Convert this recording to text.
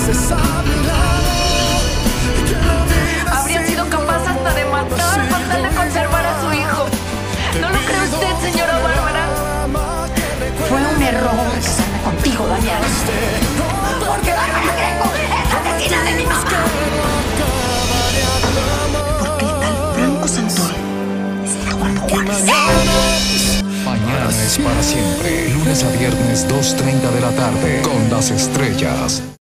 Habría sido capaz hasta de matar con tal de conservar a su hijo. ¿No lo cree usted, señora Bárbara? Fue un error casarme contigo, Damián. Porque Bárbara Greco es la asesina de mi mamá. Porque el tal Blanco Santoro es Eduardo Juárez. Mañana es para siempre. Lunes a viernes, 2:30 de la tarde. Con Las Estrellas.